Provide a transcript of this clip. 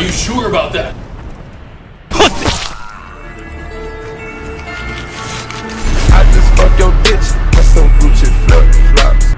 you sure about that? Pussy! I just fuck your bitch, that's some Gucci flip flops.